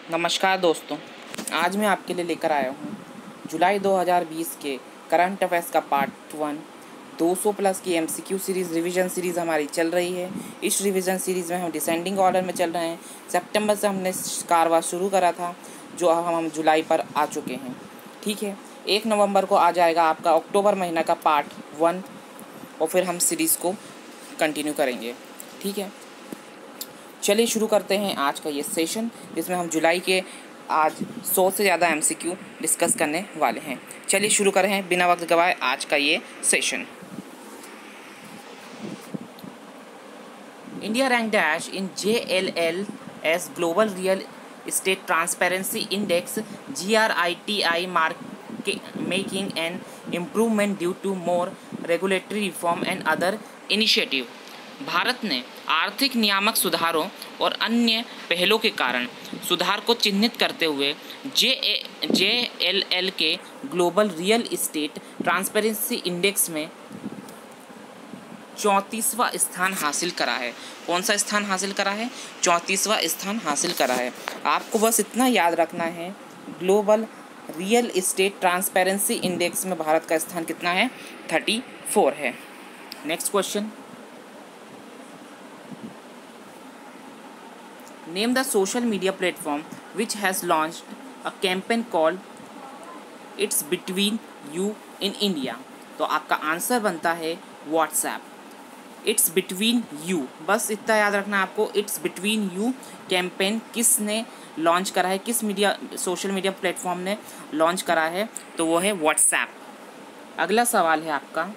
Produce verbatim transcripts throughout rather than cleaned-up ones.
नमस्कार दोस्तों, आज मैं आपके लिए लेकर आया हूँ जुलाई दो हज़ार बीस के करंट अफेयर्स का पार्ट वन। दो सौ प्लस की एमसीक्यू सीरीज़ रिवीजन सीरीज़ हमारी चल रही है। इस रिवीजन सीरीज़ में हम डिसेंडिंग ऑर्डर में चल रहे हैं। सितंबर से हमने कारवां शुरू करा था, जो अब हम जुलाई पर आ चुके हैं। ठीक है, एक नवंबर को आ जाएगा आपका अक्टूबर महीना का पार्ट वन, और फिर हम सीरीज़ को कंटिन्यू करेंगे। ठीक है, चलिए शुरू करते हैं आज का ये सेशन, जिसमें हम जुलाई के आज सौ से ज़्यादा एमसीक्यू डिस्कस करने वाले हैं। चलिए शुरू करें हैं बिना वक्त गवाए आज का ये session. India rank dash in J L L S global real estate transparency index G R I T I mark making an improvement due to more regulatory reform and other initiative. Bharat ने आर्थिक नियामक सुधारों और अन्य पहलों के कारण सुधार को चिन्हित करते हुए जे जे एल एल के global real estate transparency index में चौंतीसवां स्थान हासिल करा है। कौन सा स्थान हासिल करा है? चौंतीसवां स्थान हासिल करा है। आपको बस इतना याद रखना है, global real estate transparency index में भारत का स्थान कितना है? थर्टी फोर है। Next question, Name the social media platform which has launched a campaign called It's Between You in India। तो आपका आंसर बनता है व्हाट्सएप। इट्स बिटवीन यू, बस इतना याद रखना आपको। इट्स बिटवीन यू कैंपेन किसने लॉन्च करा है, किस मीडिया सोशल मीडिया प्लेटफॉर्म ने लॉन्च करा है? तो वो है व्हाट्सएप। अगला सवाल है आपका,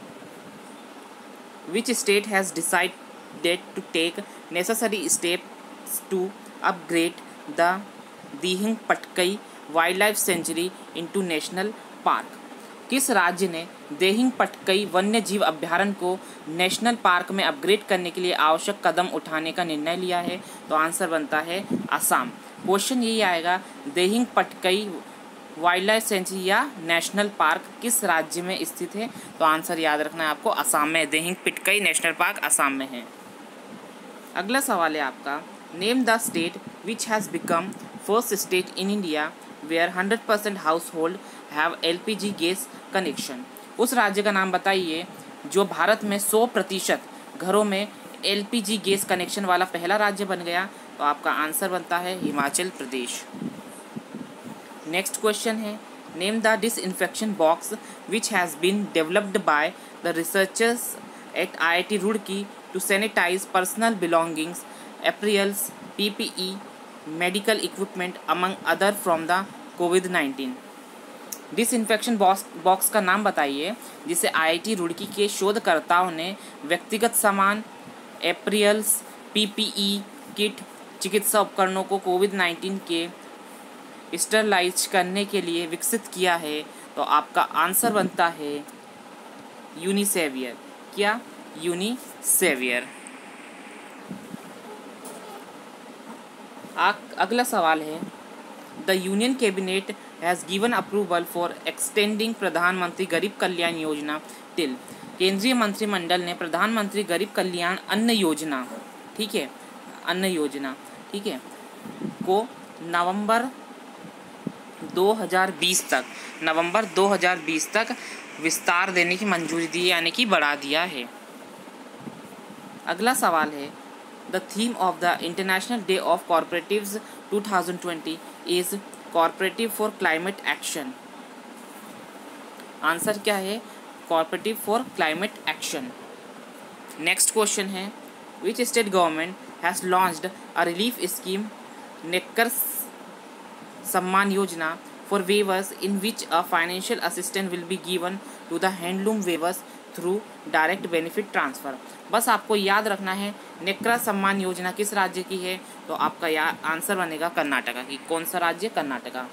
which state has decided to take necessary step to upgrade the Dihing Patkai wildlife sanctuary into national park. किस राज्य ने देहिंग पटकई वन्य जीव अभ्यारण्य को नेशनल पार्क में अपग्रेड करने के लिए आवश्यक कदम उठाने का निर्णय लिया है? तो आंसर बनता है असम। क्वेश्चन यही आएगा, Dehing Patkai wildlife sanctuary या नेशनल पार्क किस राज्य में स्थित है? तो आंसर याद रखना है आपको, असम में। देहिंग पटकई नेशनल पार्क असम में है। अगला सवाल है आपका, Name the state which has become first state in India where one hundred percent household have L P G gas connection। उस राज्य का नाम बताइए जो भारत में सौ प्रतिशत घरों में L P G gas connection वाला पहला राज्य बन गया। तो आपका आंसर बनता है हिमाचल प्रदेश। नेक्स्ट क्वेश्चन है, name the disinfection box which has been developed by the researchers at I I T Roorkee to sanitise personal belongings, apparels, P P E, medical equipment among other from the Covid nineteen. Disinfection box box का नाम बताइए जिसे आई I T Roorkee के शोधकर्ताओं ने व्यक्तिगत सामान, apparels, P P E kit, चिकित्सा उपकरणों को कोविड नाइन्टीन के स्टरलाइज करने के लिए विकसित किया है। तो आपका आंसर बनता है यूनिसेवियर। क्या? यूनिसेवियर। अगला सवाल है, the union cabinet has given approval for extending Pradhan Mantri Garib Kalyan Yojana till. केंद्रीय मंत्रिमंडल ने प्रधानमंत्री गरीब कल्याण अन्न योजना, ठीक है, अन्न योजना, ठीक है, को नवंबर दो हज़ार बीस तक नवंबर दो हज़ार बीस तक विस्तार देने की मंजूरी दी, यानी कि बढ़ा दिया है। अगला सवाल है, The theme of the International Day of Cooperatives twenty twenty is Cooperative for Climate Action। Answer क्या है? Cooperative for Climate Action। Next question है, Which state government has launched a relief scheme Nekar Samman Yojana for weavers in which a financial assistance will be given to the handloom weavers through direct benefit transfer। बस आपको याद रखना है नेक्रा सम्मान योजना किस राज्य की है? तो आपका या आंसर बनेगा कर्नाटका की। कौन सा राज्य? Karnataka.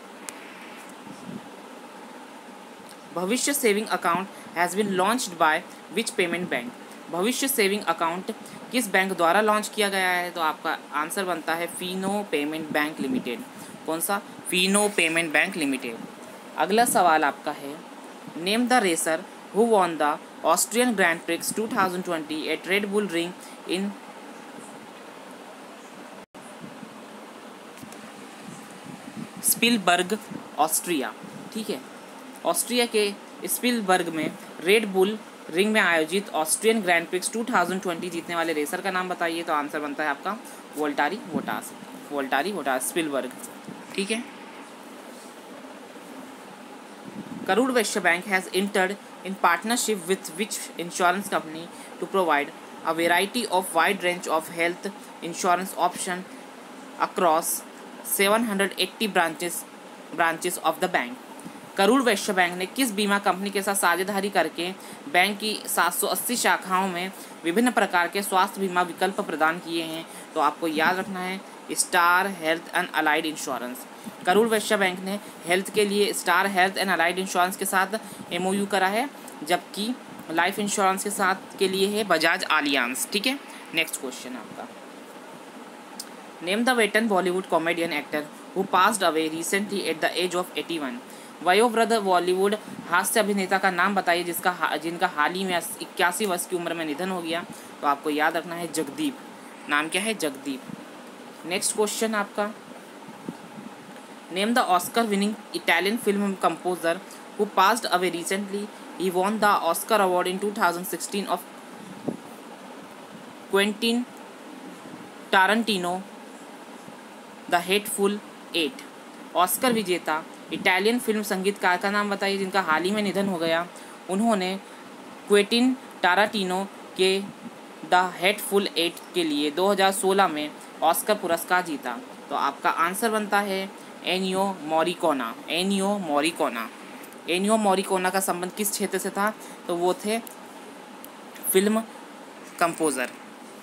Bhavishya saving account has been launched by which payment bank. Bhavishya saving account किस बैंक द्वारा लॉन्च किया गया है? तो आपका आंसर बनता है फीनो पेमेंट बैंक लिमिटेड। कौन सा? Fino payment bank limited. अगला सवाल आपका है, name the racer who won the Austrian Grand Prix twenty twenty at Red Bull Ring in Spielberg Austria. ठीक है, ऑस्ट्रिया के स्पिलबर्ग में रेड बुल रिंग में आयोजित Austrian grand prix two thousand twenty जीतने वाले रेसर का नाम बताइए। तो आंसर बनता है आपका Valtteri Bottas, Valtteri Bottas Spielberg. ठीक है, Karur Vysya bank has entered in partnership with which insurance company to provide a variety of wide range of health insurance option across seven hundred eighty branches branches of the bank। Karur Vysya bank ने किस बीमा company के साथ साझेदारी करके bank की सात सौ अस्सी शाखाओं में विभिन्न प्रकार के स्वास्थ्य बीमा विकल्प प्रदान किए हैं? तो आपको याद रखना है Star Health and Allied Insurance. Karur Vysya bank ने हेल्थ के लिए Star Health and Allied Insurance के साथ एमओयू करा है, जबकि लाइफ इंश्योरेंस के साथ के लिए है बजाज आलियांस। ठीक है, नेक्स्ट क्वेश्चन आपका, name the veteran Bollywood comedian actor who passed away recently at the age of eighty one. वयोवृद्ध बॉलीवुड हास्य अभिनेता का नाम बताइए जिसका जिनका हाल ही में इक्यासी वर्ष की उम्र में निधन हो गया। तो आपको याद रखना है जगदीप। नाम क्या है? जगदीप। नेक्स्ट क्वेश्चन आपका, name the Oscar winning Italian film composer who passed away recently. He won the Oscar award in two thousand sixteen of Quentin Tarantino the Hateful Eight. Oscar विजेता इटालियन फिल्म संगीतकार का नाम बताइए जिनका हाल ही में निधन हो गया। उन्होंने क्वेंटिन टारांटिनो के द हेटफुल एट के लिए दो हज़ार सोलह में ऑस्कर पुरस्कार जीता। तो आपका आंसर बनता है एनियो मोरिकोना। एनियो मोरिकोना एनियो मोरिकोना का संबंध किस क्षेत्र से था? तो वो थे film composer.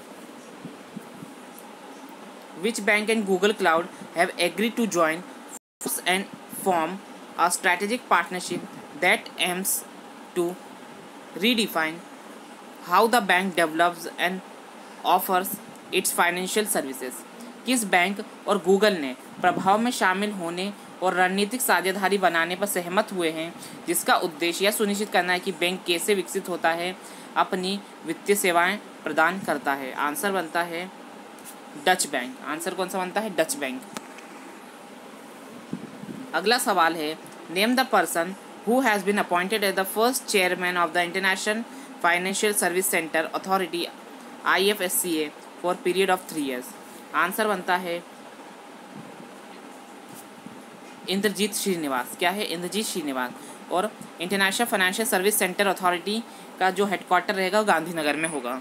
Which bank and Google Cloud have agreed to join and form a strategic partnership that aims to redefine how the bank develops and offers its financial services। किस बैंक और गूगल ने प्रभाव में शामिल होने और रणनीतिक साझेदारी बनाने पर सहमत हुए हैं जिसका उद्देश्य यह सुनिश्चित करना है कि बैंक कैसे विकसित होता है, अपनी वित्तीय सेवाएं प्रदान करता है? आंसर बनता है डच बैंक। आंसर कौन सा बनता है? Deutsche bank. अगला सवाल है, name the person who has been appointed as the first chairman of the international financial service centre authority I F S C A for period of three years. Answer बनता है इंद्रजीत श्रीनिवास। क्या है? इंद्रजीत श्रीनिवास। और international financial service centre authority का जो headquarter रहेगा वो गांधीनगर में होगा।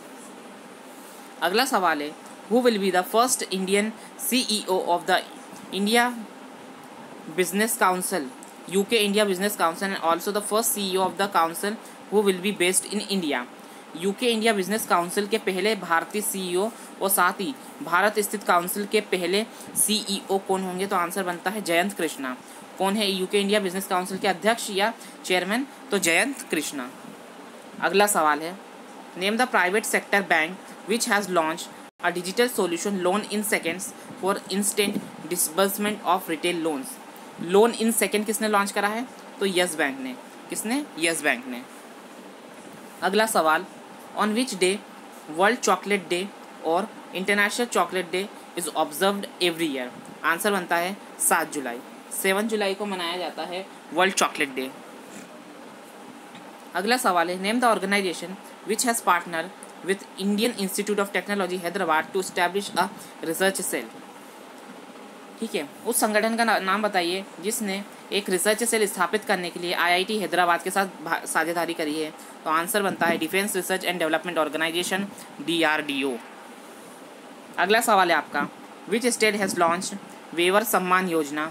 अगला सवाल है, who will be the first Indian C E O of the India Business Council, U K India Business Council, and also the first C E O of the council who will be based in India। U K India Business Council के पहले भारतीय CEO और साथ ही भारत स्थित council के पहले CEO कौन होंगे? तो आंसर बनता है जयंत कृष्णा। कौन है यूके इंडिया बिजनेस काउंसिल के अध्यक्ष या चेयरमैन? तो जयंत कृष्णा। अगला सवाल है, name the private sector bank which has launch a digital solution loan in seconds for instant disbursement of retail loans. Loan in second किसने लॉन्च करा है? तो यस बैंक ने। किसने? यस बैंक ने। अगला सवाल, on which day world chocolate day और international chocolate day is observed every year? Answer बनता है सात जुलाई। सेवन जुलाई को मनाया जाता है वर्ल्ड चॉकलेट डे। अगला सवाल है, name the organisation which has partner with Indian institute of Technology Hyderabad to establish a research cell. ठीक है, उस संगठन का ना, नाम बताइए जिसने एक रिसर्च सेल स्थापित करने के लिए आईआईटी हैदराबाद के साथ साझेदारी करी है। तो आंसर बनता है defence research and development organisation D R D O. अगला सवाल है आपका, which state has launched weaver Samman Yojana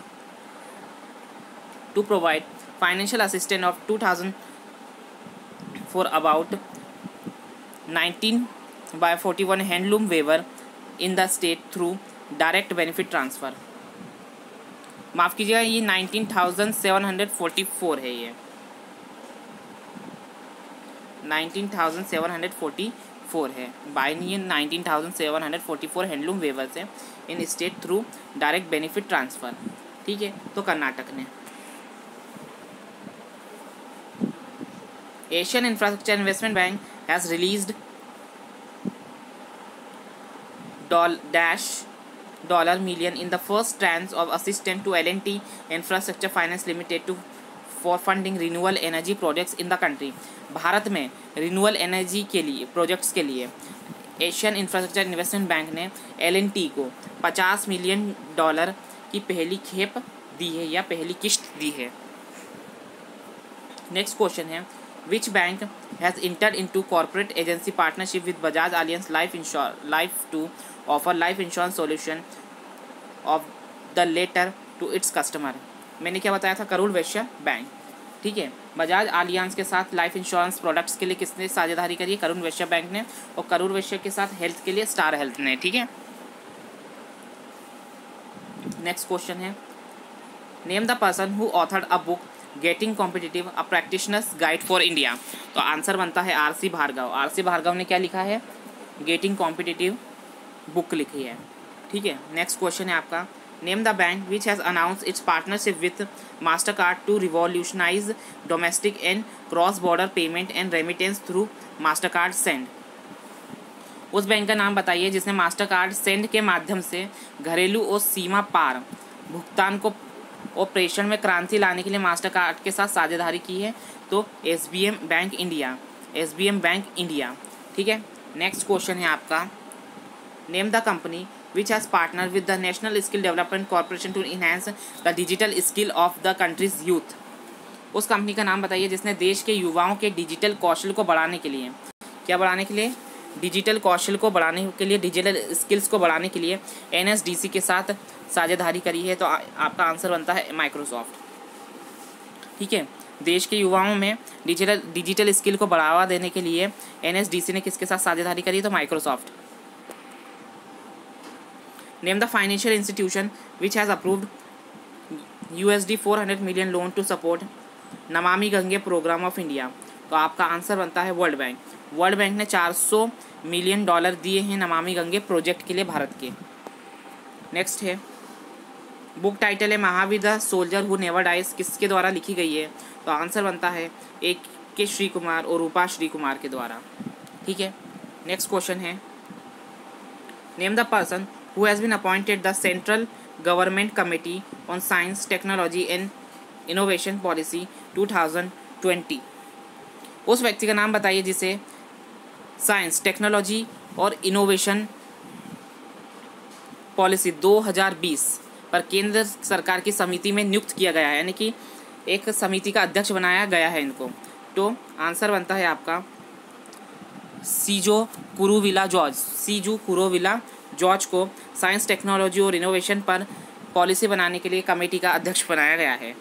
to provide financial assistance of two thousand for about nineteen by forty one handloom weaver in the state through direct benefit transfer. माफ़ कीजिएगा, ये nineteen thousand seven hundred forty four है। ये nineteen thousand seven hundred forty four है। By ये nineteen thousand seven hundred forty four handloom weavers है in state through direct benefit transfer. ठीक है, तो कर्नाटक ने। Asian infrastructure investment bank has released डॉल dash dollar million in the first tranche of assistance to L and T Infrastructure Finance Limited to for funding renewable energy projects in the country। भारत में renewable energy के लिए projects के लिए Asian infrastructure investment bank ने L and T को पचास million dollar की पहली खेप दी है या पहली किश्त दी है। नेक्स्ट क्वेश्चन है, which bank has entered into corporate agency partnership with Bajaj Allianz life insure life to offer life insurance solution of the latter to its customer. मैंने क्या बताया था, करूर वैश्य बैंक। ठीक है, बजाज अलियंस के साथ लाइफ इंश्योरेंस प्रोडक्ट्स के लिए किसने साझेदारी करी है, करूर वैश्य बैंक ने, और करूर वैश्य के साथ हेल्थ के लिए स्टार हेल्थ ने। ठीक है, नेक्स्ट क्वेश्चन है, name the person who authored a book getting competitive a practitioners guide for India. तो आंसर बनता है R C Bhargava. R C Bhargava ने क्या लिखा है, गेटिंग कॉम्पिटिटिव बुक लिखी है। ठीक है, नेक्स्ट क्वेश्चन है आपका, name the bank which has announce its partnership with Mastercard to revolutionise domestic and cross border payment and remittance through Mastercard send. उस बैंक का नाम बताइए जिसने मास्टर कार्ड सेंड के माध्यम से घरेलू और सीमा पार भुगतान को और प्रेषण में क्रांति लाने के लिए मास्टर कार्ड के साथ साझेदारी की है। तो S B M bank India, S B M bank India. ठीक है, नेक्स्ट क्वेश्चन है आपका, name the company which has partner with the national skill development corporation to enhance the digital skill of the country's youth. उस company का नाम बताइए जिसने देश के युवाओं के डिजिटल कौशल को बढ़ाने के लिए, क्या बढ़ाने के लिए, डिजिटल कौशल को बढ़ाने के लिए, डिजिटल स्किल्स को बढ़ाने के लिए एन एस डी सी के साथ साझेदारी करी है। तो आ, आपका आंसर बनता है माइक्रोसॉफ्ट। ठीक है, देश के युवाओं में डिजिटल डिजिटल स्किल को बढ़ावा देने के लिए एन एस डी सी ने किसके साथ साझेदारी करी है, तो Microsoft. Name the financial institution which has approved U S D four hundred million loan to support Namami Gange programme of India. तो आपका आंसर बनता है वर्ल्ड बैंक। वर्ल्ड बैंक ने चार सौ मिलियन डॉलर दिए हैं नमामि गंगे प्रोजेक्ट के लिए भारत के। नेक्स्ट है, बुक टाइटल है Mahavir the soldier who never dies, किसके द्वारा लिखी गई है, तो आंसर बनता है ए के श्री कुमार और रूपा श्री कुमार के द्वारा। ठीक है, नेक्स्ट क्वेश्चन है, name the person who has been appointed the central government committee on science technology and innovation policy two thousand twenty. उस व्यक्ति का नाम बताइए जिसे साइंस टेक्नोलॉजी और इनोवेशन पॉलिसी दो हज़ार बीस पर केंद्र सरकार की समिति में नियुक्त किया गया है, यानी कि एक समिति का अध्यक्ष बनाया गया है इनको। तो आंसर बनता है आपका सीजो कुरुविला जॉर्ज। सीजू कुरुविला जॉर्ज को साइंस टेक्नोलॉजी और इनोवेशन पर पॉलिसी बनाने के लिए कमेटी का अध्यक्ष बनाया गया है।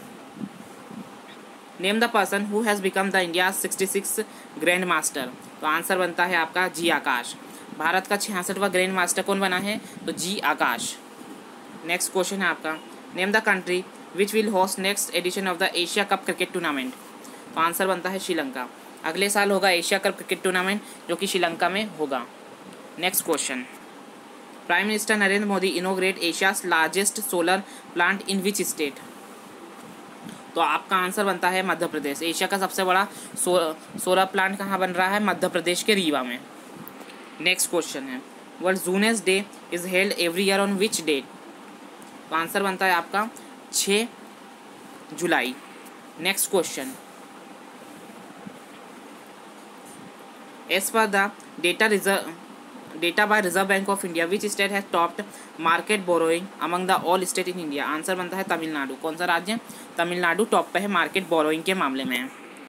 Name the person who has become the India sixty six grand master. तो आंसर बनता है आपका जी आकाश। भारत का छियासठवां ग्रैंड मास्टर कौन बना है, तो जी आकाश। नेक्स्ट क्वेश्चन है आपका, name the country which will host next edition of the Asia cup cricket tournament. तो आंसर बनता है श्रीलंका। अगले साल होगा एशिया कप क्रिकेट टूर्नामेंट जो कि श्रीलंका में होगा। Next question, prime minister Narendra Modi inaugurate Asia's largest solar plant in which state. तो आपका आंसर बनता है मध्य प्रदेश। एशिया का सबसे बड़ा सो, सोलर प्लांट कहाँ बन रहा है, मध्य प्रदेश के रीवा में। नेक्स्ट क्वेश्चन है, world zoonoses day is held every year on which date. तो आंसर बनता है आपका छः जुलाई। Next question, as per the data reserve data by reserve bank of India which state has topped market borrowing among the all state in India. Answer बनता है तमिलनाडु। कौन सा राज्य, तमिलनाडु टॉप पे है मार्केट बोरोइंग के मामले में।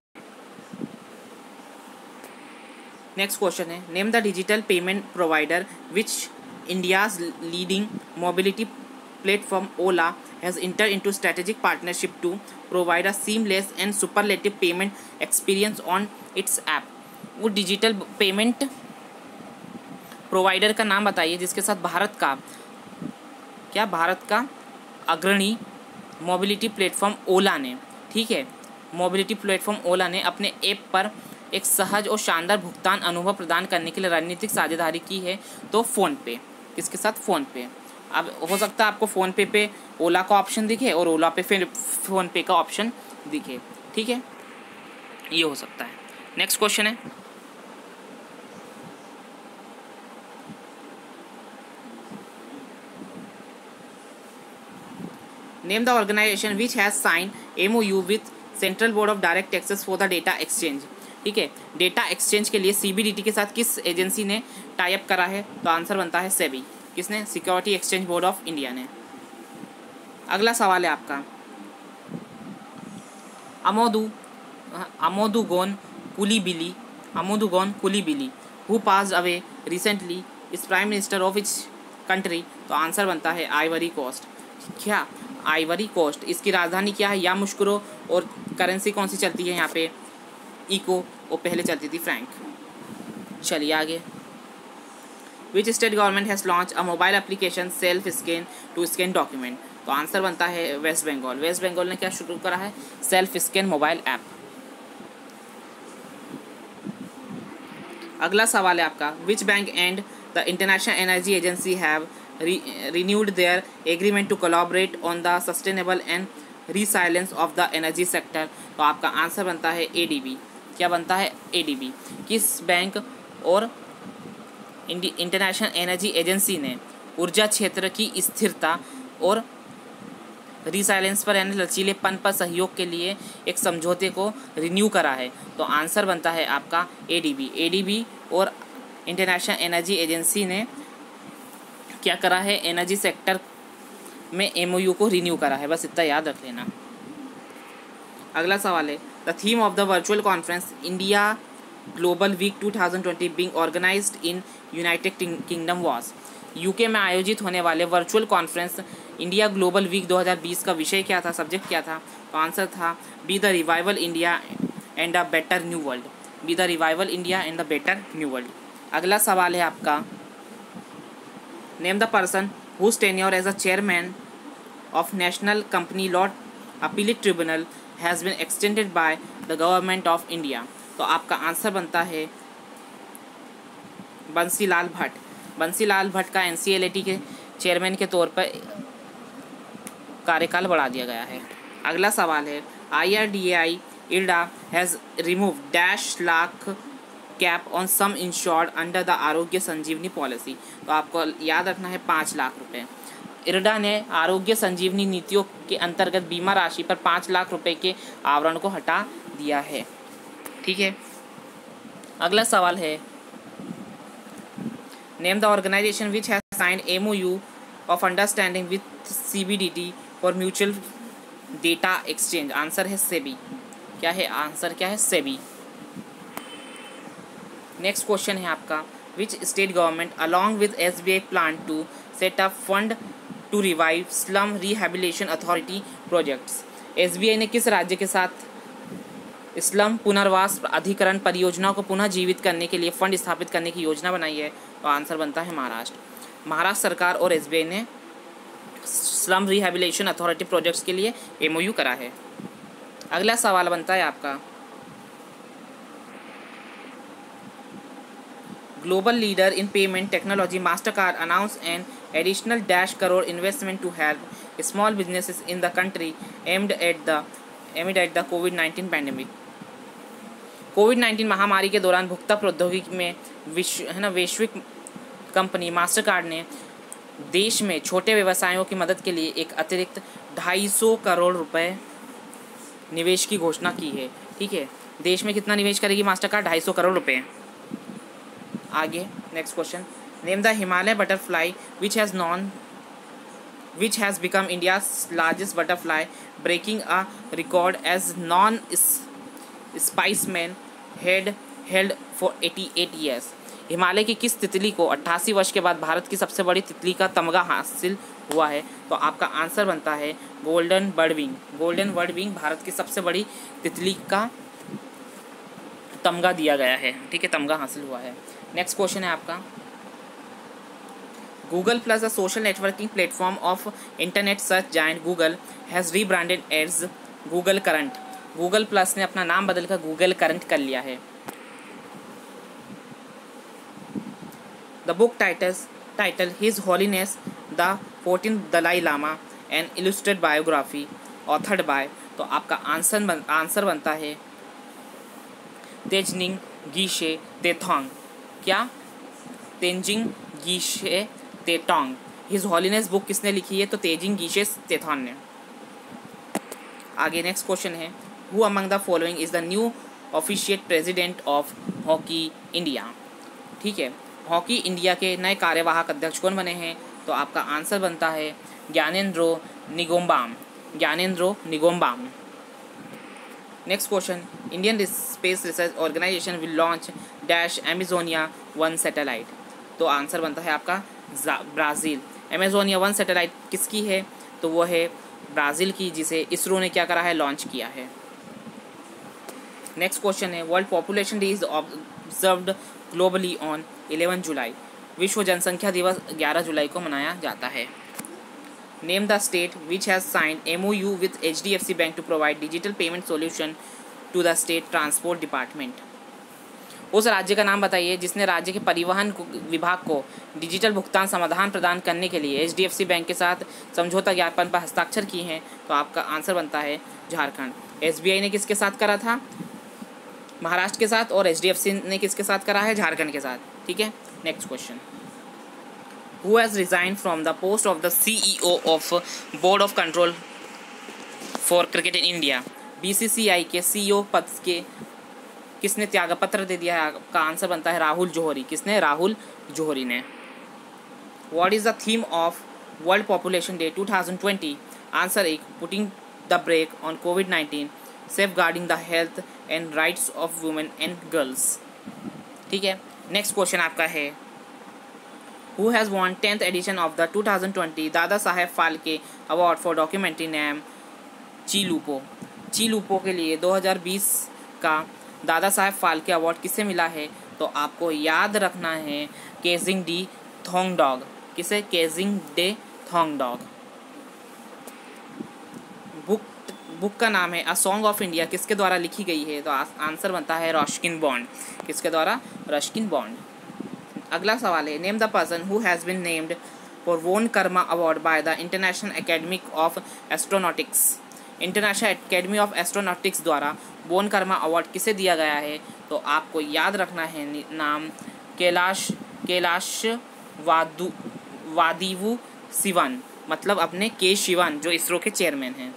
नेक्स्ट क्वेश्चन है, name the digital payment provider which India's leading mobility platform Ola has enter into strategic partnership to provide a seamless and superlative payment experience on its app. वो digital payment provider का नाम बताइए जिसके साथ भारत का क्या भारत का अग्रणी मोबिलिटी प्लेटफॉर्म ओला ने, ठीक है, मोबिलिटी प्लेटफॉर्म ओला ने अपने ऐप पर एक सहज और शानदार भुगतान अनुभव प्रदान करने के लिए रणनीतिक साझेदारी की है। तो फ़ोनपे, किसके साथ, फ़ोनपे। अब हो सकता है आपको फ़ोनपे पे ओला का ऑप्शन दिखे और ओला पे फिर फ़ोनपे का ऑप्शन दिखे, ठीक है, ये हो सकता है। नेक्स्ट क्वेश्चन है, name the organisation which has sign M O U with central board of direct taxes for the data exchange. ठीक है, डेटा एक्सचेंज के लिए सी बी डी टी के साथ किस एजेंसी ने टाई अप करा है? तो आंसर बनता है सेबी। किसने? Security exchange board of India ने। अगला सवाल है आपका, Amadou Amadou Gon Coulibaly Amadou Gon Coulibaly who passed away recently is prime minister of which country? तो आंसर बनता है आइवरी कोस्ट। क्या? Ivory Coast. इसकी राजधानी क्या है? यामोसुकरो। और करेंसी कौन सी चलती है यहाँ पे? इको। और पहले चलती थी फ्रैंक। चलिए आगे। Which state government has launch a mobile application self scan to scan document? तो आंसर बनता है वेस्ट बंगाल। वेस्ट बंगाल ने क्या शुरू करा है? Self scan mobile app. अगला सवाल है आपका, which bank and the international energy agency have renewed their agreement to collaborate on the sustainable and resilience of the energy sector? तो आपका आंसर बनता है ए डी बी। क्या बनता है? A D B. किस बैंक और इंटरनेशनल एनर्जी एजेंसी ने ऊर्जा क्षेत्र की स्थिरता और रिसाइलेंस पर यानी लचीलेपन पर सहयोग के लिए एक समझौते को रिन्यू करा है? तो आंसर बनता है आपका A D B. A D B और इंटरनेशनल एनर्जी एजेंसी ने क्या करा है? एनर्जी सेक्टर में एम ओ यू को रिन्यू करा है। बस इतना याद रख लेना। अगला सवाल है, the theme of the virtual conference India global week two thousand twenty being organised in United Kingdom was? UK में आयोजित होने वाले virtual conference India global week दो हज़ार बीस का विषय क्या था? सब्जेक्ट क्या था? तो आंसर था be the revival India and a better new world. Be the revival India and the better new world. अगला सवाल है आपका, name the person whose tenure as a chairman of National Company Law Appellate Tribunal has been extended by the Government of India? तो आपका answer बनता है बंसीलाल भट्ट। बंसीलाल भट्ट का N C L A T के चेयरमैन के तौर पर कार्यकाल बढ़ा दिया गया है। अगला सवाल है, I R D A I IRDA has remove dash lakh cap on sum insured under the Arogya Sanjeevani policy? तो आपको याद रखना है पाँच लाख रुपए। इरडा ने आरोग्य संजीवनी नीतियों के अंतर्गत बीमा राशि पर पाँच लाख रुपए के आवरण को हटा दिया है। ठीक है, अगला सवाल है, name the organisation which has sign M O U of understanding with C B D T for mutual data exchange? Answer है सेबी। क्या है? आंसर क्या है? सेबी। नेक्स्ट क्वेश्चन है आपका, which state government along with S B I plan to set up fund to revive slum rehabilitation authority projects? S B I ने किस राज्य के साथ स्लम पुनर्वास अधिकरण परियोजनाओं को पुनः जीवित करने के लिए फंड स्थापित करने की योजना बनाई है? तो आंसर बनता है महाराष्ट्र। महाराष्ट्र सरकार और एस बी आई ने स्लम रिहेबिलिटेशन अथॉरिटी प्रोजेक्ट्स के लिए एम ओ यू करा है। अगला सवाल बनता है आपका, global leader in payment technology Mastercard announce an additional dash crore investment to help small businesses in the country aimed at the amid at the Covid nineteen pandemic. Covid nineteen महामारी के दौरान भुगतान प्रौद्योगिकी में विश्व है ना वैश्विक कंपनी मास्टरकार्ड ने देश में छोटे व्यवसायों की मदद के लिए एक अतिरिक्त ढाई सौ करोड़ रुपए निवेश की घोषणा की है। ठीक है, देश में कितना निवेश करेगी मास्टरकार्ड? ढाई सौ करोड़ रुपए। आगे next question, name the Himalaya butterfly which has known which has become India's largest butterfly breaking a record as known specimen had held for eighty eight years? Himalaya की किस तितली को अट्ठासी वर्ष के बाद भारत की सबसे बड़ी तितली का तमगा हासिल हुआ है? तो आपका आंसर बनता है गोल्डन बर्डविंग। गोल्डन बर्डविंग भारत की सबसे बड़ी तितली का तमगा दिया गया है। ठीक है, तमगा हासिल हुआ है। नेक्स्ट क्वेश्चन है आपका, Google plus a social networking platform of internet search giant Google has rebranded as Google current. Google plus ने अपना नाम बदलकर गूगल करंट कर लिया है। The book titles title his holiness the fourteen Dalai Lama an illustrated biography authored by? तो आपका answer बन, आंसर बनता है तेजनिंग गीशे तेथोंग। क्या? Tenzin Geyche Tethong. His holiness book किसने लिखी है? तो तेजिंग गीशे तेथोंग ने। आगे नेक्स्ट क्वेश्चन है, who among the following is the new officiate president of hockey India. ठीक है, हॉकी इंडिया के नए कार्यवाहक अध्यक्ष कौन बने हैं? तो आपका आंसर बनता है Gyanendro Ningombam, Gyanendro Ningombam. Next question, Indian space research organisation will launch dash Amazonia one satellite. तो आंसर बनता है आपका ब्राज़ील। एमेजोनिया वन सैटेलाइट किसकी है? तो वो है ब्राज़ील की, जिसे इसरो ने क्या करा है? लॉन्च किया है। नेक्स्ट क्वेश्चन है, world population day is observed globally on eleven July. विश्व जनसंख्या दिवस ग्यारह जुलाई को मनाया जाता है। Name the state which has signed M O U with H D F C bank to provide digital payment solution to the state transport department. उस राज्य का नाम बताइए जिसने राज्य के परिवहन विभाग को डिजिटल भुगतान समाधान प्रदान करने के लिए H D F C bank के साथ समझौता ज्ञापन पर हस्ताक्षर किए हैं। तो आपका आंसर बनता है झारखंड। एस बी आई ने किसके साथ करा था? महाराष्ट्र के साथ। और एच डी एफ सी ने किसके साथ करा है? झारखंड के साथ। ठीक है, next question, who has resign from the post of the C E O of board of control for cricket in India. B C C I के सी ई ओ पद के किसने त्यागपत्र दे दिया है? आपका आंसर बनता है राहुल जौहरी। किसने? राहुल जौहरी ने। What is the theme of world population day two thousand twenty? Answer एक, putting the brake on Covid nineteen, safeguarding the health and rights of women and girls. ठीक है, नेक्स्ट क्वेश्चन आपका है, who has won tenth edition of the two thousand twenty Dadasaheb Phalke award for documentary name Chilupo. Chilupo के लिए दो हज़ार बीस का दादा साहेब फाल्के अवार्ड किसे मिला है? तो आपको याद रखना है केजिंग डी थोंगडॉग। किसे? Kesang D Thongdok. Book book का नाम है अ सॉन्ग ऑफ इंडिया, किसके द्वारा लिखी गई है? तो आंसर बनता है रस्किन बॉन्ड। किसके द्वारा? Ruskin Bond. अगला सवाल है, name the person who has been named for von Karman award by the international academy of astronautics. International academy of astronautics द्वारा बोन कर्मा अवार्ड किसे दिया गया है? तो आपको याद रखना है नाम कैलाश कैलाश वादु वादिवु शिवन, मतलब अपने के शिवन जो इसरो के चेयरमैन हैं।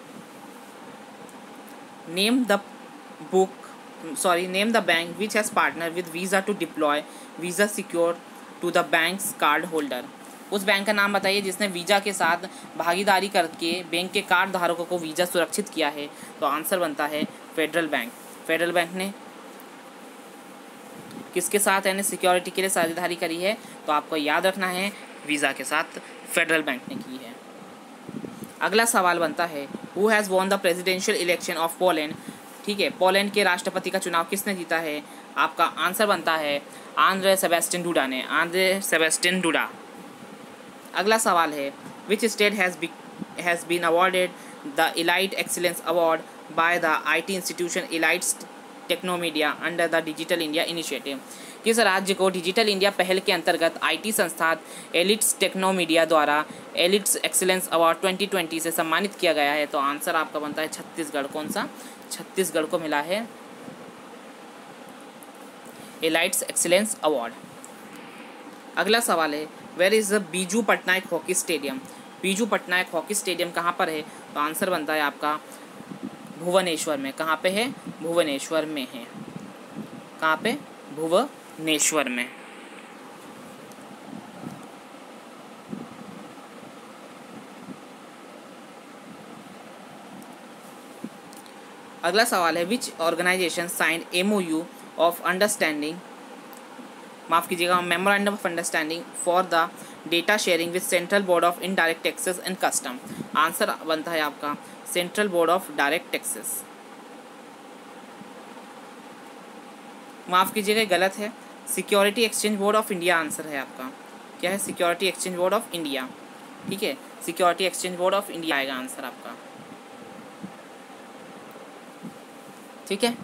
Name the book sorry name the bank which has partner with Visa to deploy Visa secure to the bank's card holder. उस बैंक का नाम बताइए जिसने वीज़ा के साथ भागीदारी करके बैंक के कार्ड धारकों को वीज़ा सुरक्षित किया है। तो आंसर बनता है फेडरल बैंक। फेडरल बैंक ने किसके साथ यानी सिक्योरिटी के लिए साझेदारी करी है? तो आपको याद रखना है वीज़ा के साथ फेडरल बैंक ने की है। अगला सवाल बनता है, who has won the presidential election of Poland. ठीक है, पोलैंड के राष्ट्रपति का चुनाव किसने जीता है? आपका आंसर बनता है आंद्रे सेबेस्टियन डूडा ने। Andrzej Sebastian Duda. अगला सवाल है, which state has has been awarded the elite excellence award by the I T institution elites technomedia under the digital India initiative. किस राज्य को डिजिटल इंडिया पहल के अंतर्गत आईटी संस्थान एलिट्स टेक्नोमीडिया द्वारा elites excellence award twenty twenty से सम्मानित किया गया है? तो आंसर आपका बनता है छत्तीसगढ़। कौन सा? छत्तीसगढ़ को मिला है एलाइट्स एक्सीलेंस अवार्ड। अगला सवाल है, where is the Biju Patnaik hockey stadium. Biju Patnaik hockey stadium कहाँ पर है? तो आंसर बनता है आपका भुवनेश्वर में। कहाँ पे है? भुवनेश्वर में है। कहाँ पे? भुवनेश्वर में। अगला सवाल है, which organisation signed MOU of understanding माफ़ कीजिएगा memorandum of understanding for the data sharing with central board of indirect taxes and custom. Answer बनता है आपका central board of direct taxes. माफ़ कीजिएगा गलत है, security exchange board of India answer है आपका। क्या है? Security exchange board of India. ठीक है, security exchange board of India आएगा आंसर आपका। ठीक है,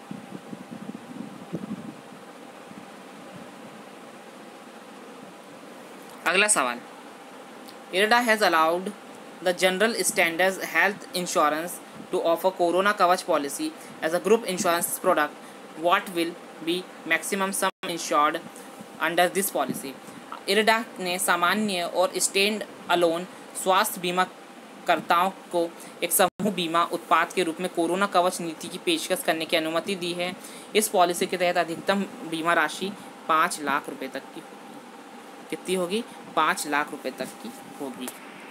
अगला सवाल, IRDA has allowed the general standards health insurance to offer corona Kavach policy as a group insurance product. What will be maximum sum insured under this policy. IRDA ने सामान्य और stand alone स्वास्थ्य बीमा करताओं को एक समूह बीमा उत्पाद के रूप में कोरोना कवच नीति की पेशकश करने की अनुमति दी है। इस पॉलिसी के तहत अधिकतम बीमा राशि पाँच लाख रुपए तक की होगी। कितनी होगी? पाँच लाख रुपए तक की होगी।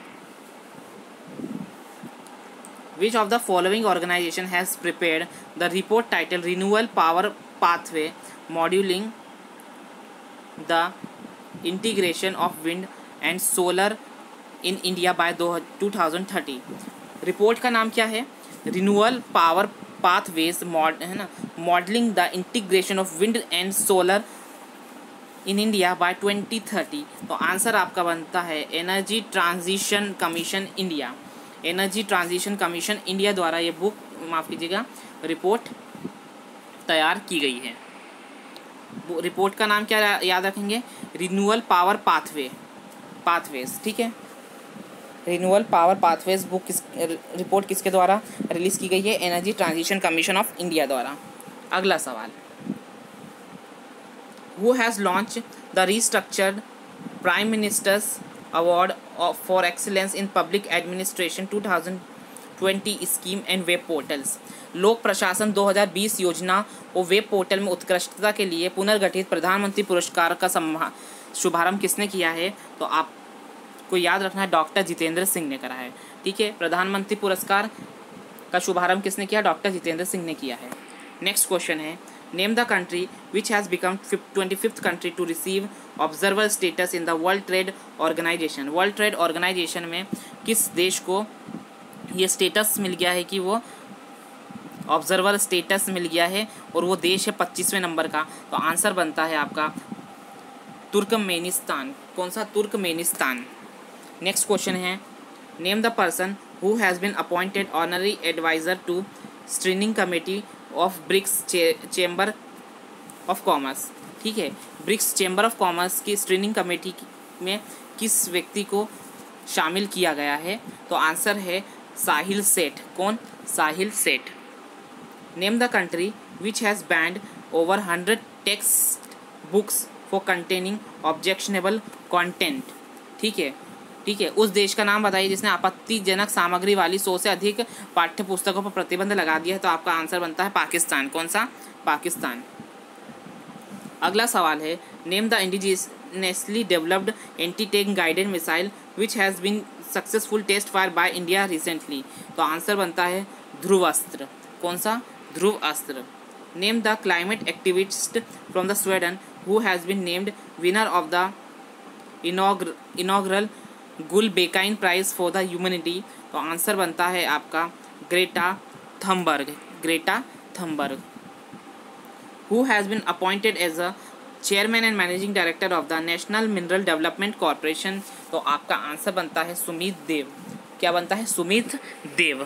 Which of the following organization has prepared the report titled Renewable Power Pathway Modeling the Integration of Wind and Solar in India by two thousand thirty? Report का नाम क्या है? रिन्यूअल पावर पाथवेज मॉड है ना modelling the integration of wind and solar in India by twenty thirty. तो answer आपका बनता है energy transition commission India. Energy transition commission India द्वारा ये बुक माफ़ कीजिएगा रिपोर्ट तैयार की गई है। रिपोर्ट का नाम क्या याद रखेंगे? रिन्यूअल पावर पाथवे पाथवेज ठीक है। रिन्यूअल पावर पाथवेज बुक किस रिपोर्ट किसके द्वारा रिलीज़ की गई है? Energy transition commission of India द्वारा। अगला सवाल, who has launch the restructured prime minister's award for excellence in public administration two thousand twenty scheme and web portals? लोक प्रशासन दो हज़ार बीस योजना और वेब पोर्टल में उत्कृष्टता के लिए पुनर्गठित प्रधानमंत्री पुरस्कार का शुभारंभ किसने किया है? तो आपको याद रखना है डॉक्टर जितेंद्र सिंह ने करा है। ठीक है, प्रधानमंत्री पुरस्कार का शुभारंभ किसने किया? डॉक्टर जितेंद्र सिंह ने किया है। नेक्स्ट क्वेश्चन है, name the country which has become twenty fifth country to receive observer status in the world trade organisation. World trade organisation में किस देश को ये स्टेटस मिल गया है कि वो ऑब्जर्वर स्टेटस मिल गया है और वो देश है पच्चीसवें नंबर का? तो आंसर बनता है आपका तुर्कमेनिस्तान। कौन सा? तुर्कमेनिस्तान। नेक्स्ट क्वेश्चन है, name the person who has been appointed honorary adviser to screening committee of BRICS chamber of commerce. ठीक है, ब्रिक्स चेंबर ऑफ कॉमर्स की स्क्रीनिंग कमेटी में किस व्यक्ति को शामिल किया गया है? तो आंसर है साहिल सेठ। कौन? Sahil Seth. Name the country which has banned over hundred text books for containing objectionable content. ठीक है ठीक है उस देश का नाम बताइए जिसने आपत्तिजनक सामग्री वाली सौ से अधिक पाठ्य पुस्तकों पर प्रतिबंध लगा दिया है। तो आपका आंसर बनता है पाकिस्तान। कौन सा? पाकिस्तान। अगला सवाल है, name the indigenously developed anti tank guided missile which has been successful test fire by India recently. तो आंसर बनता है ध्रुवास्त्र। कौन सा? Dhruv Astra. Name the climate activist from the Sweden who has been named winner of the inaugural Gulbenkian prize for the humanity. तो answer बनता है आपका Greta Thunberg. Greta Thunberg. Who has been appointed as a chairman and managing director of the national mineral development corporation. तो आपका answer बनता है सुमित देव। क्या बनता है? सुमित देव।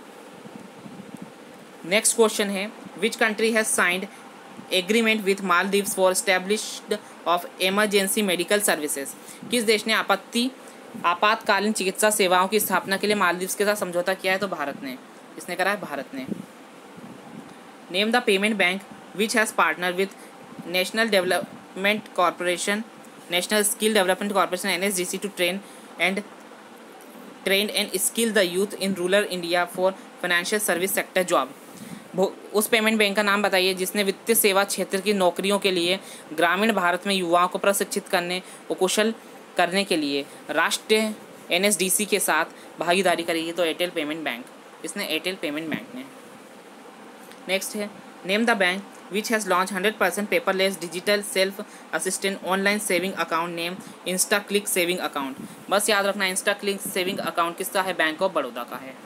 नेक्स्ट क्वेश्चन है, which country has signed agreement with Maldives for established of emergency medical services. किस देश ने आपत्ति आपातकालीन चिकित्सा सेवाओं की स्थापना के लिए मालदीव्स के साथ समझौता किया है? तो भारत ने। किसने करा है? भारत ने। Name the payment bank which has partner with national development corporation national skill development corporation N S D C to train and train and skill the youth in rural India for financial service sector job. उस payment bank का नाम बताइए जिसने वित्तीय सेवा क्षेत्र की नौकरियों के लिए ग्रामीण भारत में युवाओं को प्रशिक्षित करने और कुशल करने के लिए राष्ट्रीय एन एस डी सी के साथ भागीदारी करेगी। तो एयरटेल पेमेंट बैंक। इसने एयरटेल पेमेंट बैंक ने। नेक्स्ट है, name the bank which has launch hundred percent paperless digital self assistant online saving account name insta click saving account. बस याद रखना इंस्टा क्लिक सेविंग अकाउंट किसका है? बैंक ऑफ बड़ौदा का है।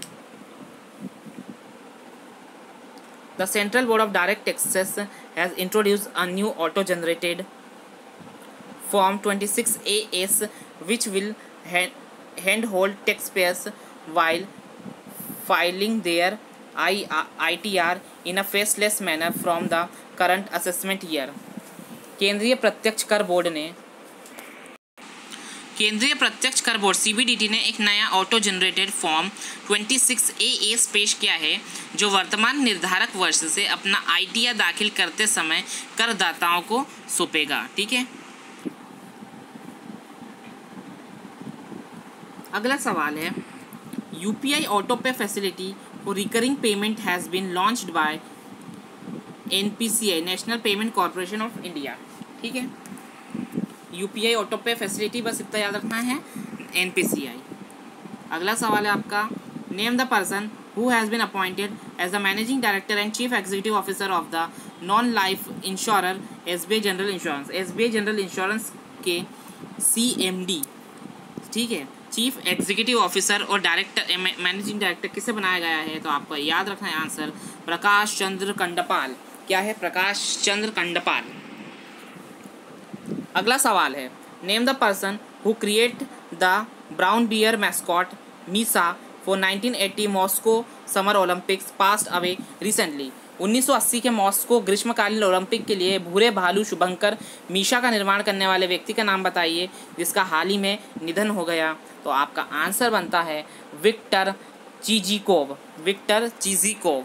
The Central Board of Direct Taxes has introduced a new auto-generated Form twenty-six A S which will handhold taxpayers while filing their I T R in a faceless manner from the current assessment year. केंद्रीय प्रत्यक्ष कर board ने केंद्रीय प्रत्यक्ष कर board C B D T ने एक नया ऑटो जनरेटेड फॉर्म छब्बीस ए एस पेश किया है जो वर्तमान निर्धारक वर्ष से अपना आई टी आर दाखिल करते समय करदाताओं को सौंपेगा। ठीक है, अगला सवाल है, U P I auto pay facility for recurring payment has been launched by N P C I, National Payment Corporation of India. ठीक है, U P I auto pay facility बस इतना याद रखना है, N P C I. अगला सवाल है आपका, name the person who has been appointed as the managing director and chief executive officer of the non-life insurer S B I General Insurance. S B I General Insurance के C M D, ठीक है, chief executive officer और director managing director किसे बनाया गया है? तो आपको याद रखना है आंसर प्रकाश चंद्र कंडपाल. क्या है? प्रकाश चंद्र कंडपाल. अगला सवाल है, name the person who create the brown bear mascot Misha for nineteen eighty Moscow summer Olympics passed away recently. उन्नीस सौ अस्सी के मॉस्को ग्रीष्मकालीन ओलंपिक के लिए भूरे भालू शुभंकर मीशा का निर्माण करने वाले व्यक्ति का नाम बताइए जिसका हाल ही में निधन हो गया. तो आपका आंसर बनता है Victor Chizhikov. Victor Chizhikov.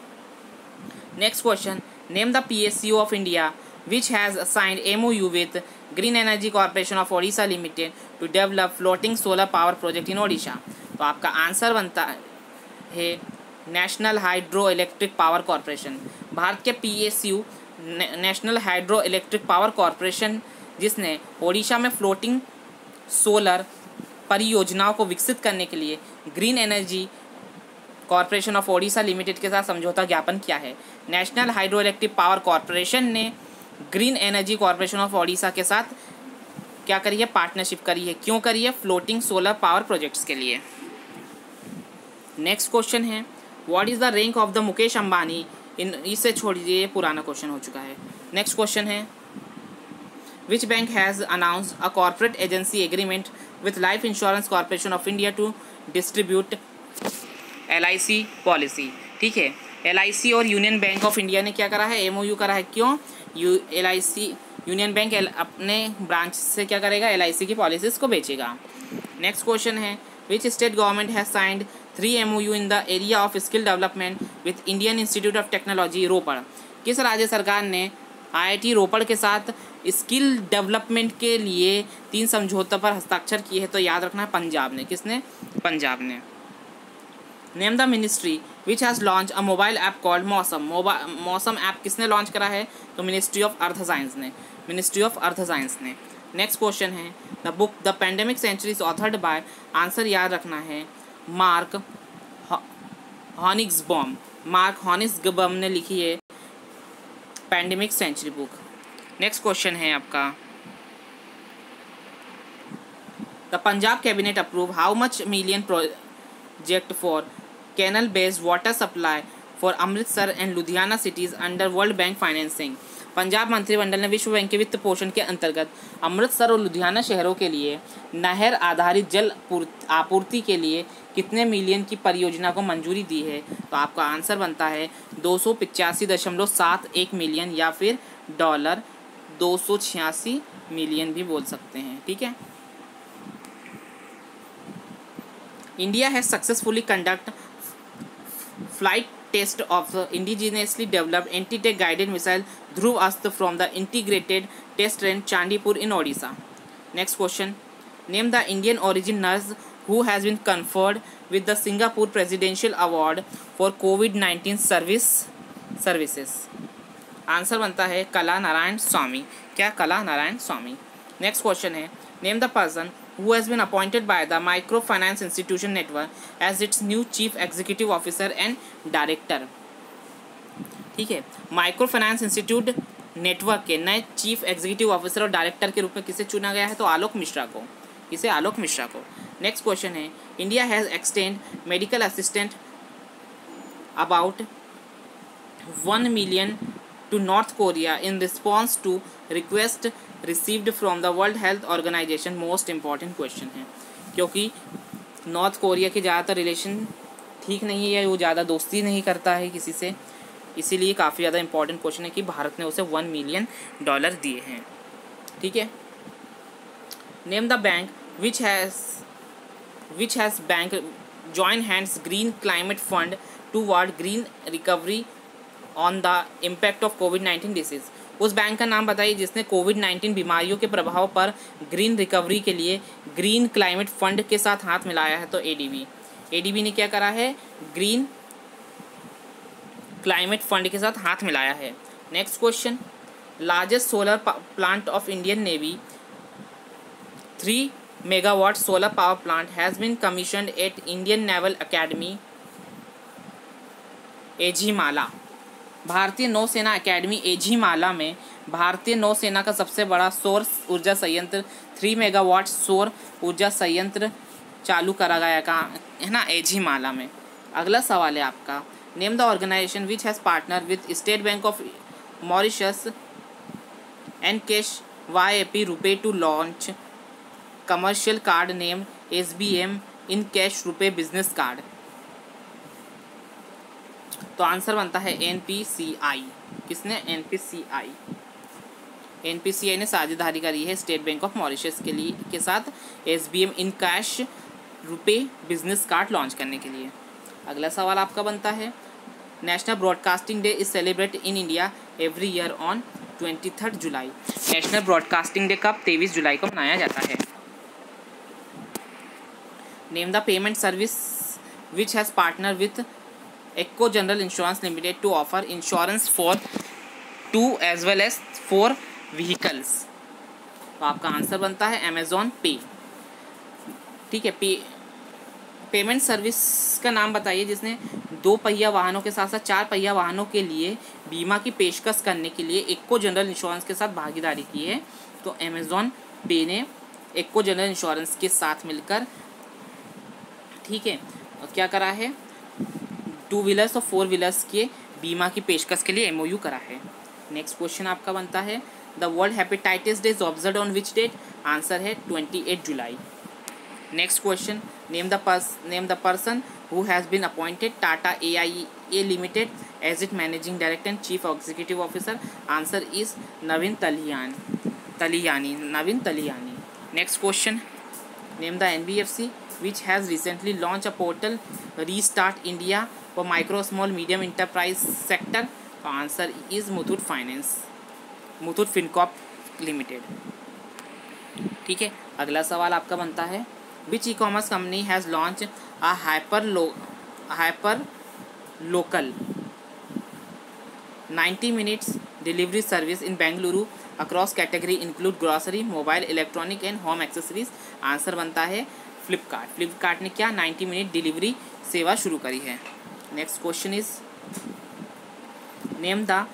Next question, name the P S U of India which has signed M O U with Green Energy Corporation of Odisha Limited to develop floating solar power project in Odisha. तो आपका answer बनता है national hydro electric power corporation. Bharat के P S U national hydro electric power corporation जिसने ओडिशा में floating solar परियोजनाओं को विकसित करने के लिए green energy corporation of Odisha limited के साथ समझौता ज्ञापन किया है. National hydro electric power corporation ने green energy corporation of Odisha के साथ क्या करी है? पार्टनरशिप करी है. क्यों करी है? फ्लोटिंग सोलर पावर प्रोजेक्ट्स के लिए. नेक्स्ट क्वेश्चन है, what is the rank of the Mukesh Ambani in. इसे छोड़ दीजिए, पुराना क्वेश्चन हो चुका है. नेक्स्ट क्वेश्चन है, which bank has announced a corporate agency agreement with life insurance corporation of India to distribute L I C policy. ठीक है, एल आई सी और यूनियन बैंक ऑफ इंडिया ने क्या करा है? एम ओ यू करा है. क्यों? U L I C union bank अपने ब्रांच से क्या करेगा? एल आई सी की पॉलिसीज़ को बेचेगा. नेक्स्ट क्वेश्चन है, which state government has signed three M O U in the area of skill development with Indian institute of technology Ropar. किस राज्य सरकार ने आई आई टी रोपड़ के साथ स्किल डेवलपमेंट के लिए तीन समझौतों पर हस्ताक्षर किए हैं? तो याद रखना है पंजाब ने. किसने? पंजाब ने. Name the ministry which has launch a mobile app called Mausam. Mobile Mausam app किसने लॉन्च करा है? तो मिनिस्ट्री ऑफ अर्थ साइंस ने. मिनिस्ट्री ऑफ अर्थ साइंस ने. नेक्स्ट क्वेश्चन है, the book the pandemic century is authored by. Answer याद रखना है मार्क हॉनिग्सबॉम. मार्क हॉनिग्सबॉम ने लिखी है pandemic century book. Next question है आपका, the Punjab cabinet approve how much million project for canal based water supply for Amritsar and Ludhiana cities under world bank financing. Punjab मंत्रिमंडल ने विश्व बैंक के वित्त पोषण के अंतर्गत अमृतसर और लुधियाना शहरों के लिए नहर आधारित जल आपूर्ति के लिए कितने मिलियन की परियोजना को मंजूरी दी है? तो आपका आंसर बनता है दो सौ पिचासी दशमलव सात एक मिलियन या फिर डॉलर दो सौ छियासी मिलियन भी बोल सकते हैं. ठीक है. India has successfully conduct flight test of the indigenously developed anti-tank guided missile Dhruv Astra from the integrated test range Chandipur in Odisha. Next question, name the Indian origin nurse who has been conferred with the Singapore Presidential Award for COVID nineteen service services. Answer बनता है कला नारायण स्वामी. क्या? Kala Narayan Swami. Next question है, name the person who has been appointed by the Microfinance Institution Network as its new chief executive officer and director. ठीक है, micro finance institute network के नए chief executive officer और director के रूप में किसे चुना गया है? तो आलोक मिश्रा को. किसे? आलोक मिश्रा को. नेक्स्ट क्वेश्चन है, India has extend medical assistant about one million to North Korea in response to request received from the world health organisation. Most important question है क्योंकि नॉर्थ कोरिया के ज़्यादातर रिलेशन ठीक नहीं है या वो ज़्यादा दोस्ती नहीं करता है किसी से, इसीलिए काफ़ी ज़्यादा इंपॉर्टेंट क्वेश्चन है कि भारत ने उसे वन मिलियन डॉलर दिए हैं. ठीक है. Name the bank which has which has bank join hands green climate fund to ward green recovery on the impact of covid nineteen disease. उस बैंक का नाम बताइए जिसने कोविड नाइन्टीन बीमारियों के प्रभाव पर ग्रीन रिकवरी के लिए ग्रीन क्लाइमेट फंड के साथ हाथ मिलाया है. तो ए डी बी. एडीबी ने क्या करा है, ग्रीन क्लाइमेट फंड के साथ हाथ मिलाया है। Next question, largest solar plant of Indian navy three megawatt solar power plant has been commissioned at Indian naval academy Ezhimala. भारतीय नौसेना अकेडमी एझीमाला में भारतीय नौसेना का सबसे बड़ा सौर ऊर्जा संयंत्र थ्री मेगावाट सौर ऊर्जा संयंत्र चालू करा गया, कहाँ है ना, एझीमाला में। अगला सवाल है आपका, name the organisation which has partner with state bank of Mauritius and cash Y A P RuPay to launch commercial card name S B M in cash RuPay business card. तो आंसर बनता है एन पी सी आई। किसने, N P C I. N P C I ने साझेदारी करी है state bank of Mauritius के लिए के साथ S B M in cash RuPay business card launch करने के लिए। अगला सवाल आपका बनता है, national broadcasting day is celebrate in India every year on twenty third July. National broadcasting day कब, तेईस जुलाई को मनाया जाता है। Name the payment service which has partner with Acko general insurance limited to offer insurance for two as well as four vehicles. तो आपका answer बनता है अमेजॉन पे। ठीक है, पे पेमेंट सर्विस का नाम बताइए जिसने दो पहिया वाहनों के साथ साथ चार पहिया वाहनों के लिए बीमा की पेशकश करने के लिए एक्को जनरल इंश्योरेंस के साथ भागीदारी की है। तो अमेजॉन पे ने एक्को जनरल इंश्योरेंस के साथ मिलकर, ठीक है, क्या करा है, टू व्हीलर्स और फोर व्हीलर्स के बीमा की पेशकश के लिए एमओयू करा है। नेक्स्ट क्वेश्चन आपका बनता है, the world hepatitis day is observed on which date. Answer है twenty eight July. Next question, name the pers name the person who has been appointed Tata A I A limited as it managing director and chief executive officer. Answer is Naveen Taliyan Taliyani Naveen Taliyani. Next question, name the N B F C which has recently launched a portal Restart India for micro small medium enterprise sector. तो answer is Muthoot finance Muthoot Fincorp limited. ठीक है, अगला सवाल आपका बनता है, which e commerce company has launch a hyper lo hyper local ninety minutes delivery service in Bengaluru across category include grocery, mobile, electronic and home accessories. Answer बनता है फ्लिपकार्ट। फ्लिपकार्ट ने क्या नाइन्टी मिनट डिलीवरी सेवा शुरू करी है। Next question is, name the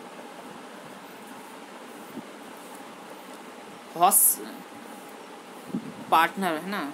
hos partner है ना,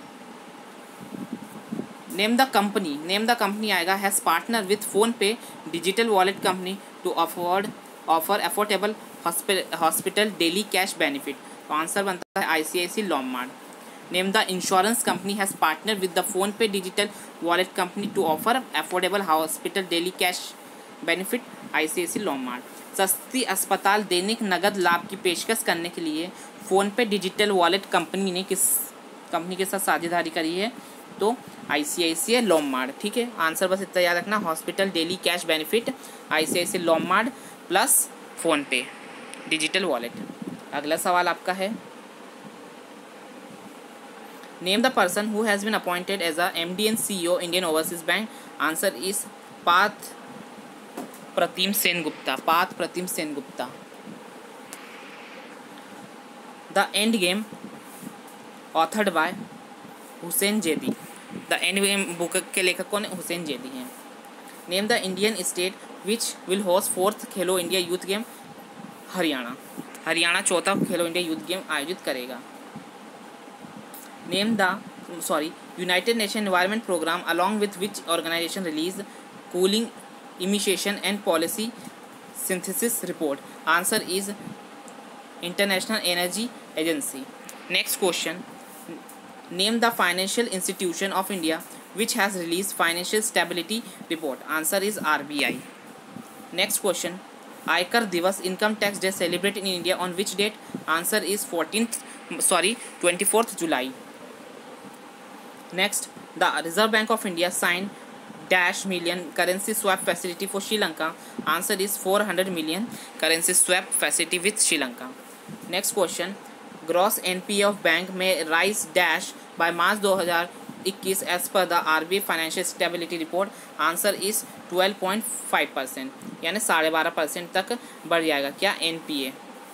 name the company name the company आएगा has partner with PhonePe digital wallet company to afford offer affordable hospital daily cash benefit. तो answer बनता है I C I C Lombard. Name the insurance company has partner with the PhonePe digital wallet company to offer affordable hospital daily cash benefit. I C I C Lombard. सस्ती अस्पताल दैनिक नगद लाभ की पेशकश करने के लिए फ़ोन पे डिजिटल वॉलेट कंपनी ने किस कंपनी के साथ साझेदारी करी है? तो आई C I C I Lombard. ठीक है, आंसर बस इतना याद रखना, hospital daily cash benefit I C I C I Lombard plus PhonePe digital wallet. अगला सवाल आपका है, name the person who has been appointed as a M D and C E O Indian overseas bank. Answer is Path Pratim Sen Gupta. Path Pratim Sen Gupta. The end game authored by Hussain Zaidi. The end game book के लेखक कौन है? हुसैन जेदी हैं। Name the Indian state which will host fourth Khelo India youth game. Haryana. Haryana चौथा Khelo India youth game आयोजित करेगा। Name the sorry united nation environment programme along with which organisation release cooling emission and policy synthesis report. Answer is international energy agency. Next question, name the financial institution of India which has release financial stability report. Answer is R B I. Next question, आयकर दिवस income tax day celebrate in India on which date. Answer is fourteenth sorry twenty fourth July. Next, the reserve bank of India sign dash million currency swap facility for Sri Lanka. Answer is four hundred million currency swap facility with Sri Lanka. Next question, gross N P A of bank may rise dash by March दो हज़ार इक्कीस as per the RBI financial stability report? Answer is twelve point five percent, यानी साढ़े बारह percent तक बढ़ जाएगा क्या NPA.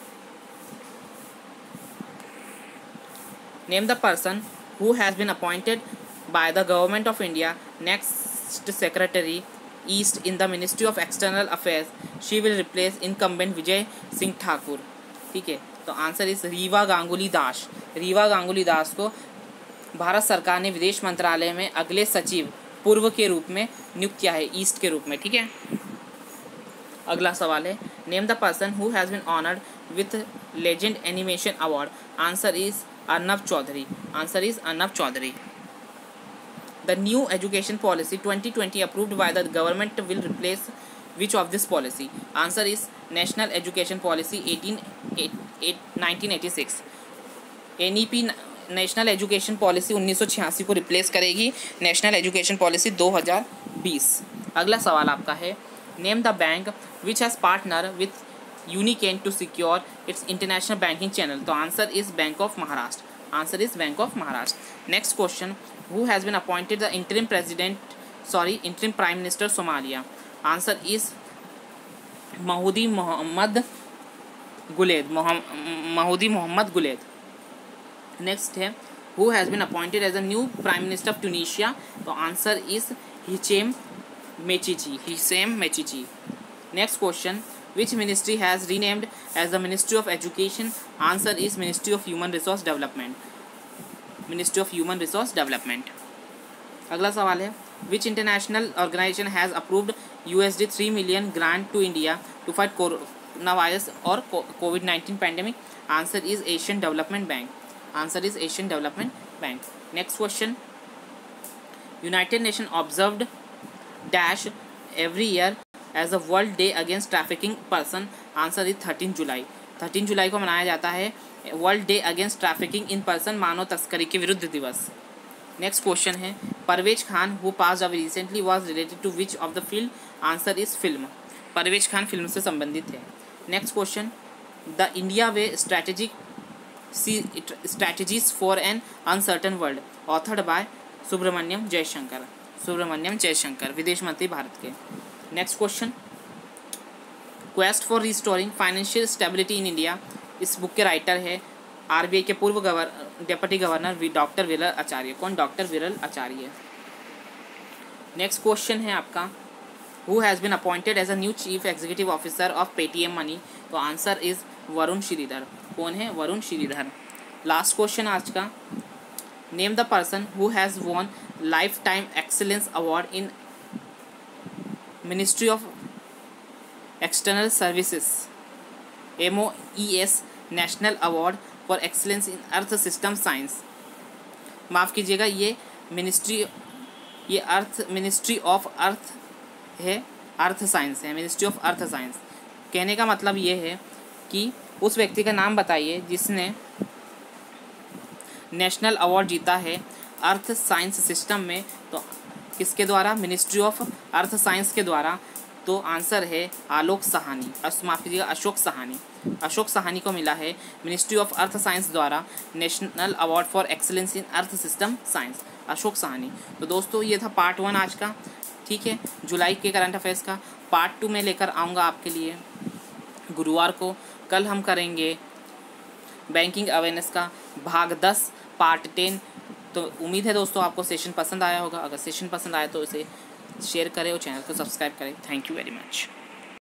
Name the person who has been appointed by the government of India next secretary east in the ministry of external affairs. She will replace incumbent Vijay Singh Thakur. ठीक है, तो आंसर इस रीवा गांगुली दास। रीवा गांगुली दास को भारत सरकार ने विदेश मंत्रालय में अगले सचिव पूर्व के रूप में नियुक्त किया है, ईस्ट के रूप में। ठीक है, अगला सवाल है name the person who has been honoured with legend animation award. Answer is Arnab Chaudhuri. Answer is Arnab Chaudhuri. The new education policy twenty twenty approved by the government will replace which of this policy? Answer is national education policy eighteen nineteen eighty six. N E P national education policy उन्नीस सौ छियासी को replace करेगी national education policy दो हज़ार बीस। अगला सवाल आपका है name the bank which has partner with Unicen to secure its international banking channel. तो answer is bank of Maharashtra. Answer is bank of Maharashtra. Next question who has been appointed the interim president sorry interim prime minister Somalia. Answer is Mahdi Mohamed Guled. Mahdi Mohamed Guled. Next है who has been appointed as a new prime minister of Tunisia. तो answer is Hichem Mechichi. हिचेम मेचिची। Next question which ministry has renamed as the ministry of education? Answer is ministry of human resource development. Ministry of human resource development. अगला सवाल है which international organisation has approved USD three million grant to India to fight corona virus और covid nineteen pandemic? Answer is Asian development bank. Answer is Asian development bank. Next question united nation observed dash every year as a world day against trafficking person? Answer is thirteen July. Thirteen July को मनाया जाता है world day against trafficking in person, मानव तस्करी के विरुद्ध दिवस। Next question है Parvez Khan who passed away recently was related to which of the field? Answer is film. Parvez Khan film से संबंधित है। Next question the India way strategic strategies for an uncertain world authored by Subrahmanyam Jaishankar. Subrahmanyam Jaishankar विदेश मंत्री भारत के। Next question quest for restoring financial stability in India. इस book के writer है आरबीआई के पूर्व governor deputy governor doctor Viral Acharya. कौन? Doctor Viral Acharya. Next question है आपका who has been appointed as a new chief executive officer of Paytm money? तो answer is Varun Sridhar. कौन है? वरुण श्रीधर। लास्ट क्वेश्चन आज का name the person who has won life time excellence award in ministry of external services M O E S national award for excellence in earth system science. माफ़ कीजिएगा, ये ministry ये अर्थ ministry of earth है, earth science है, ministry of earth science. कहने का मतलब ये है कि उस व्यक्ति का नाम बताइए जिसने नेशनल अवार्ड जीता है अर्थ साइंस सिस्टम में। तो किसके द्वारा? मिनिस्ट्री ऑफ अर्थ साइंस के द्वारा। तो आंसर है आलोक साहनी, माफ़ कीजिएगा अशोक साहनी। अशोक साहनी को मिला है मिनिस्ट्री ऑफ अर्थ साइंस द्वारा national award for excellence in earth system science, Ashok Sahni. तो दोस्तों ये था पार्ट वन आज का। ठीक है, जुलाई के करंट अफेयर्स का पार्ट टू में लेकर आऊँगा आपके लिए गुरुवार को। कल हम करेंगे बैंकिंग अवेयरनेस का भाग दस पार्ट टेन। तो उम्मीद है दोस्तों आपको सेशन पसंद आया होगा। अगर सेशन पसंद आया तो इसे शेयर करें और चैनल को सब्सक्राइब करें। Thank you very much.